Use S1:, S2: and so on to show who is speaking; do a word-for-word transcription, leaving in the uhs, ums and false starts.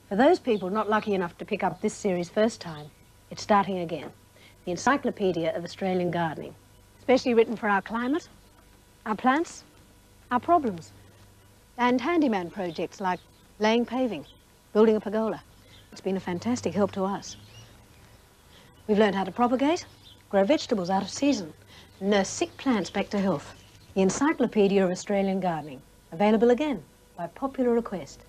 S1: For those people not lucky enough to pick up this series first time, it's starting again. The Encyclopædia of Australian Gardening. Especially written for our climate, our plants, our problems, and handyman projects like laying paving, building a pergola. It's been a fantastic help to us. We've learned how to propagate, grow vegetables out of season, and nurse sick plants back to health. The Encyclopædia of Australian Gardening. Available again by popular request.